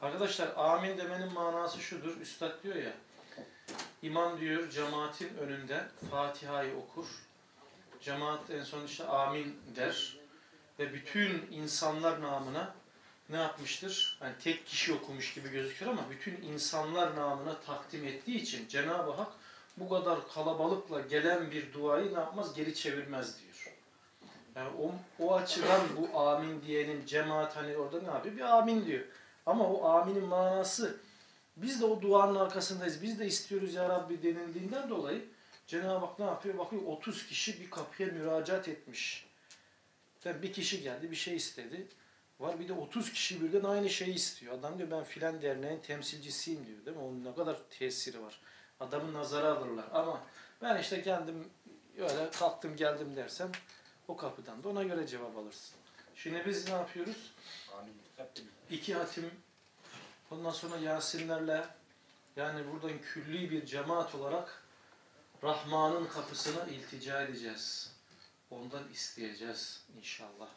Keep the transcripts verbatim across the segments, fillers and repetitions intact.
Arkadaşlar amin demenin manası şudur. Üstad diyor ya, İmam diyor cemaatin önünde Fatiha'yı okur. Cemaat en son işte amin der. Ve bütün insanlar namına ne yapmıştır? Yani tek kişi okumuş gibi gözüküyor ama bütün insanlar namına takdim ettiği için Cenab-ı Hak bu kadar kalabalıkla gelen bir duayı ne yapmaz? Geri çevirmez diyor. Yani o, o açıdan bu amin diyenin cemaat hani orada ne yapıyor? Bir amin diyor. Ama o aminin manası biz de o duanın arkasındayız. Biz de istiyoruz ya Rabbi denildiğinden dolayı Cenab-ı Hak ne yapıyor? Bakıyor otuz kişi bir kapıya müracaat etmiş. Yani bir kişi geldi bir şey istedi. Var bir de otuz kişi birden aynı şeyi istiyor. Adam diyor ben filan derneğin temsilcisiyim diyor değil mi? Onun ne kadar tesiri var. Adamın nazara alırlar. Ama ben işte kendim öyle kalktım geldim dersem o kapıdan da ona göre cevap alırsın. Şimdi biz ne yapıyoruz? İki hatim ondan sonra Yasinlerle yani buradan külli bir cemaat olarak Rahman'ın kapısına iltica edeceğiz. Ondan isteyeceğiz inşallah.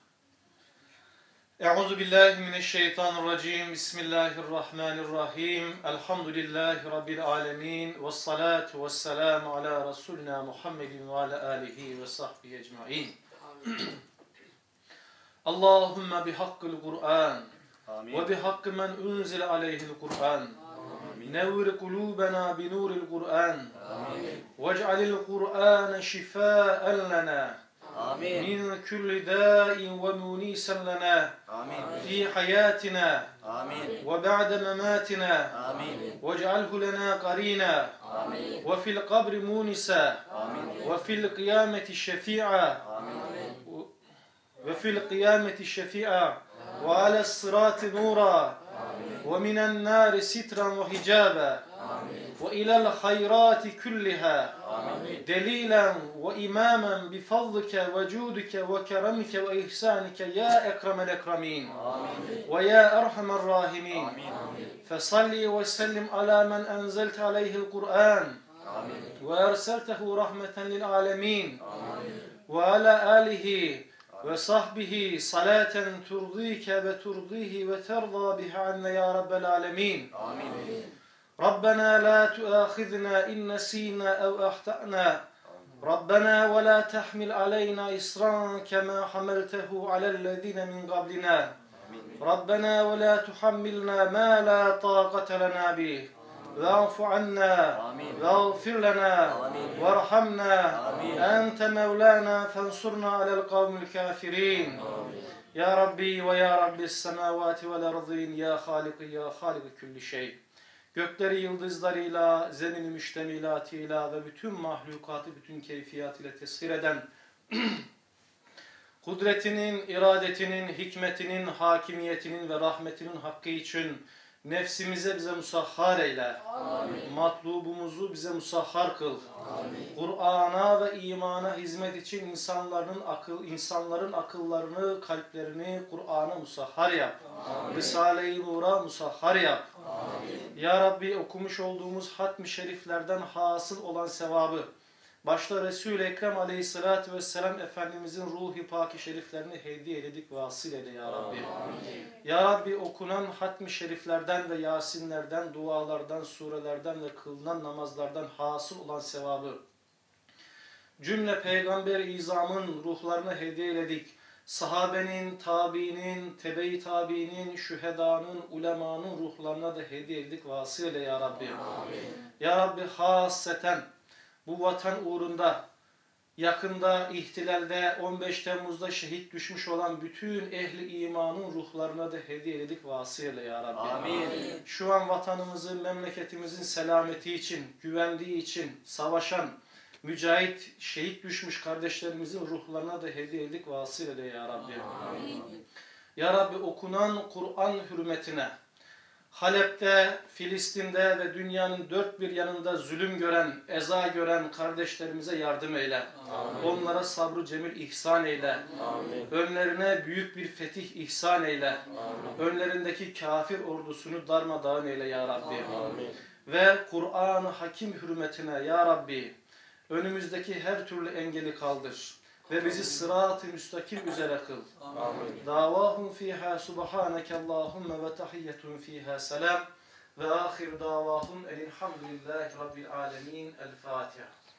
Euzu billahi mineşşeytanirracim. Bismillahirrahmanirrahim. Elhamdülillahi rabbil alamin. Ves salatu vesselamu ala rasulina Muhammedin ve ala alihi ve sahbihi ecmaîn. Allahumme bihaqqil Kur'an ve bihaqqi men unzile aleyhil Kur'an. Nevvir kulubena binuril Kur'an. Vec'alil Kur'ane şifâen lena. Min kulli dâin ve munîsen lena. Fi hayâtina. Ve ba'de memâtina. Vec'alhu lena qarîna. Ve fil kabri munisa. Ve fil kıyameti şefî'a. Ve fil kıyameti şefî'a. Ve alas sırâti nûrâ. Ve minen nâri sitran ve hicâba. Ve ilel hayrâti kulliha. Delilen ve imamen bifadlike ve cudike ve keremike ve ihsanike ya ekremel ekremin. Ve ya erhamer rahimin. Fesalli ve sellim ala men enzelte aleyhil Kur'an. Ve erseltehu rahmeten lil alemin. Ve ala alihi ve sahbihi salaten turdike ve turdihi ve terda biha anne ya rabbel alemin. Rabbena la tuâkhidna in nesînâ ev ahta'nâ. Rabbena ve la tahmil aleyna isran kema hamaltehu alellezîne min qablina. Rabbena ve la tuhammilna ma la tâqate lena bih. Ve'fu anna ve'gfir lena verhamna ente mevlana fensurna alel kavmil kafirin. Ya Rabbi ve ya Rabbis semavati vel ardîn ya Hâlik ya Hâlik külli şey. Gökleri yıldızlarıyla, zemini müştemilatıyla ve bütün mahlukatı bütün keyfiyatıyla teshir eden, kudretinin, iradetinin, hikmetinin, hakimiyetinin ve rahmetinin hakkı için nefsimize bize musahhar eyle. Amin. Matlubumuzu bize musahhar kıl. Kur'an'a ve imana hizmet için insanların akıl, insanların akıllarını, kalplerini Kur'an'a musahhar yap. Risale-i Nur'a musahhar yap. Amin. Ya Rabbi okumuş olduğumuz hatm-i şeriflerden hasıl olan sevabı, başta Resul-i Ekrem aleyhissalatü vesselam Efendimizin ruh-i pak-i şeriflerini hediye ededik ve asıl eyle ya Rabbi. Amin. Ya Rabbi okunan hatm-i şeriflerden ve yasinlerden, dualardan, surelerden ve kılınan namazlardan hasıl olan sevabı, cümle peygamber-i izamın ruhlarına hediye ededik. Sahabenin, tabiinin, tebe-i tabiinin, şühedanın, ulemanın ruhlarına da hediye ededik ve asıl eyle ya Rabbi. Amin. Ya Rabbi hasseten bu vatan uğrunda yakında ihtilalde on beş Temmuz'da şehit düşmüş olan bütün ehli imanın ruhlarına da hediye ededik vasıyla ya Rabbi. Amin. Şu an vatanımızın, memleketimizin selameti için, güvenliği için savaşan, mücahit, şehit düşmüş kardeşlerimizin ruhlarına da hediye ededik vasıyla ya Rabbi. Amin. Ya Rabbi okunan Kur'an hürmetine, Halep'te, Filistin'de ve dünyanın dört bir yanında zulüm gören, eza gören kardeşlerimize yardım eyle. Amin. Onlara sabrı cemil ihsan eyle. Amin. Önlerine büyük bir fetih ihsan eyle. Amin. Önlerindeki kafir ordusunu darmadağın eyle ya Rabbi. Amin. Ve Kur'an-ı Hakim hürmetine ya Rabbi önümüzdeki her türlü engeli kaldır. ve bizi sırat-ı müstakim üzere kıl. Amin. Davahum fiha subhaneke Allahümme ve tahiyyetun fiha selam ve ahir davahum elhamdülillahi rabbil alemin. El Fatiha.